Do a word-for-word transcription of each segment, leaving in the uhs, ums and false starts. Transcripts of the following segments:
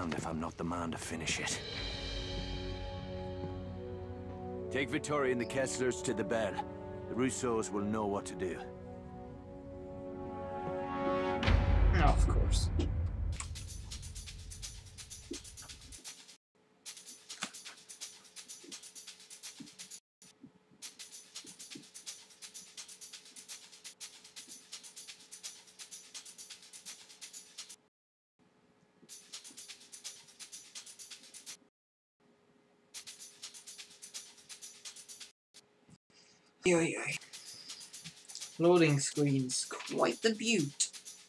around if I'm not the man to finish it. Take Vittoria and the Kesslers to the bell. The Rousseaus will know what to do. No, of course. Yo, yo. Loading screens, quite the beaut.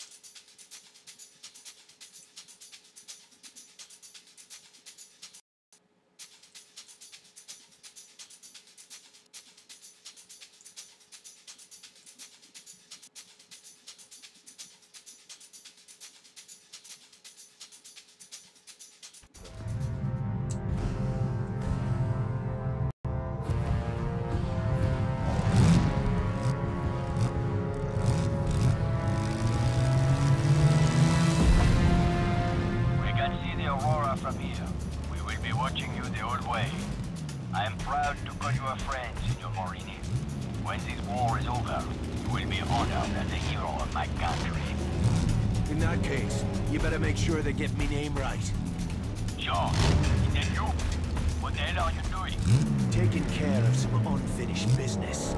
From here, we will be watching you the old way. I am proud to call you a friend, Signor Morini. When this war is over, you will be honored as a hero of my country. In that case, you better make sure they get me name right. Sure. Is that you? What the hell are you doing? Taking care of some unfinished business.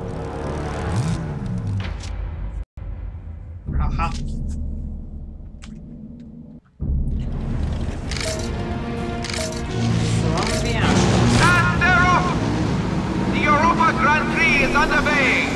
Aha. Grand Prix is underway!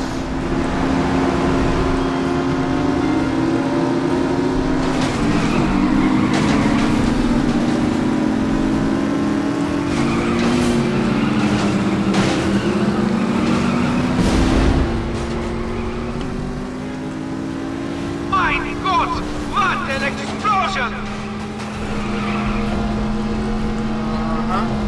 My God! What an explosion! Uh-huh.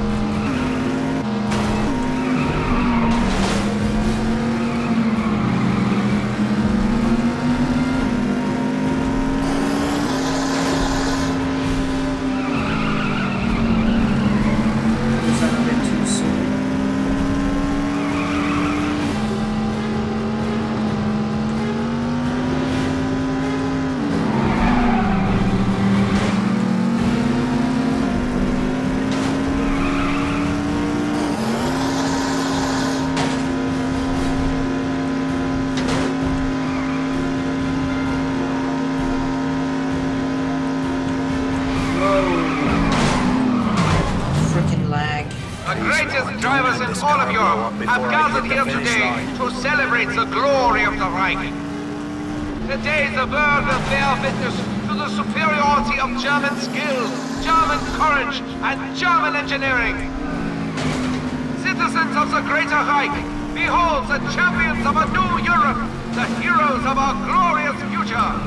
Drivers in all of Europe have gathered here today to celebrate the glory of the Reich. Today the world will bear witness to the superiority of German skill, German courage, and German engineering. Citizens of the Greater Reich, behold the champions of a new Europe, the heroes of our glorious future.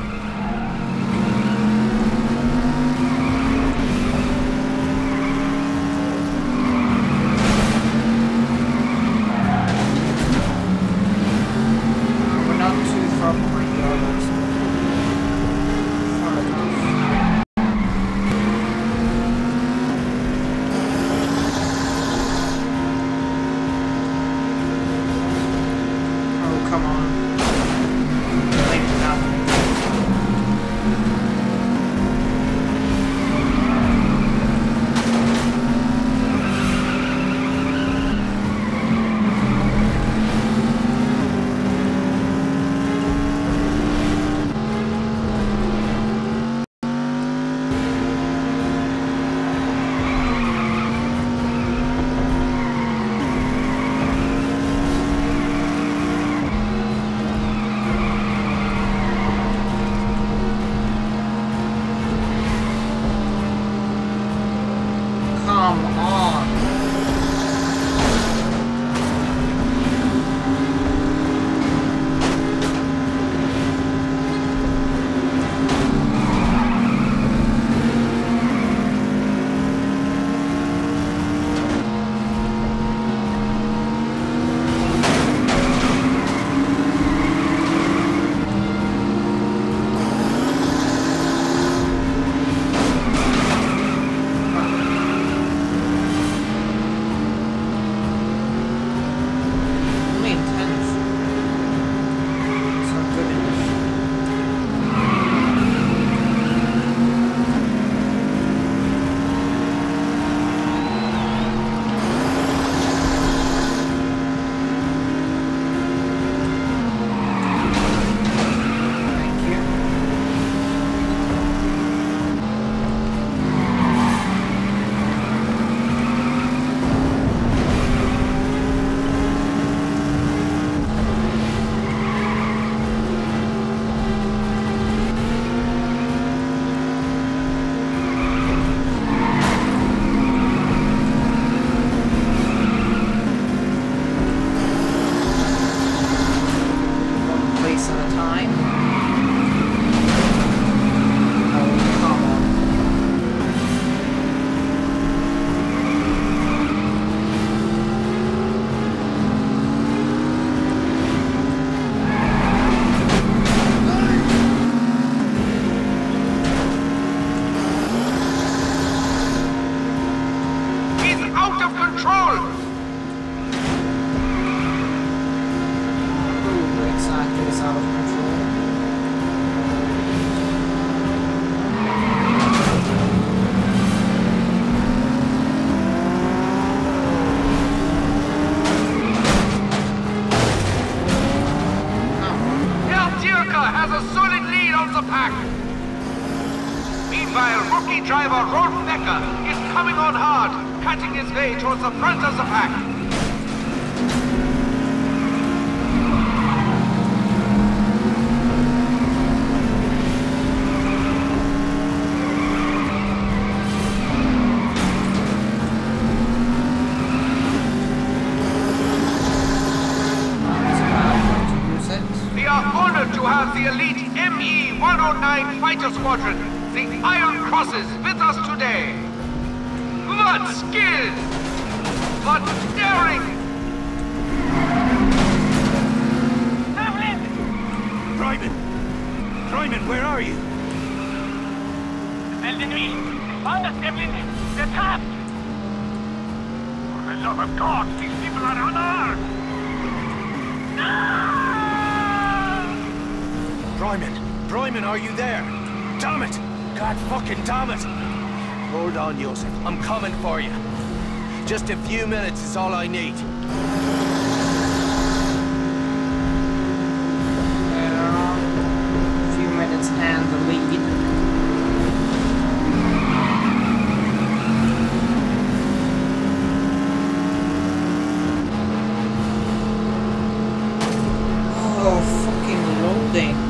Rolfbecker is coming on hard, cutting his way towards the front of the pack. We are honored to have the elite M E one oh nine Fighter Squadron, the Iron Crosses, with us today. What skill! What daring! Devlin! Ryman! Ryman, where are you? Belle de nuit! Found us, Devlin! They're trapped! For the love of God, these people are unarmed! No! Ryman! Ryman, are you there? Damn it! God fucking damn it! Hold on, Joseph. I'm coming for you. Just a few minutes is all I need. A few minutes and the lead. Oh, fucking loading.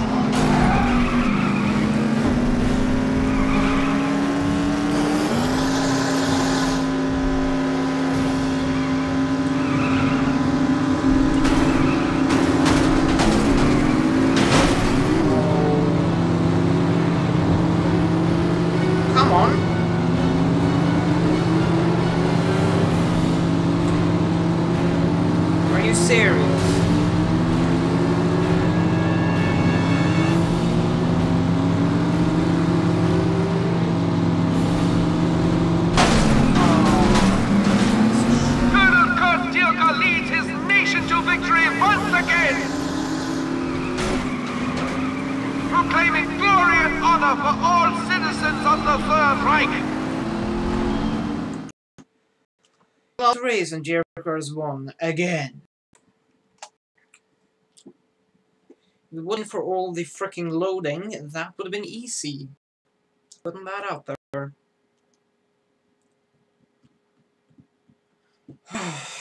Race and Jericho's won again. If it wasn't for all the freaking loading, that would have been easy. Putting that out there.